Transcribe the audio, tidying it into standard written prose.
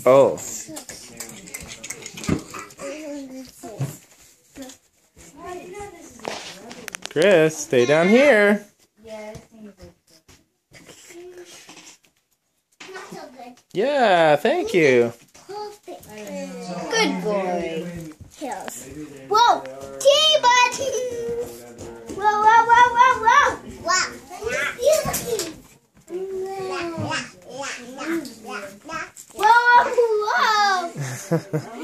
Oh. Chris, stay down here. Yeah, thank you. Good boy. Hills. Whoa! T-button! Whoa, whoa, whoa, whoa, whoa! Wow! Whoa, whoa, whoa!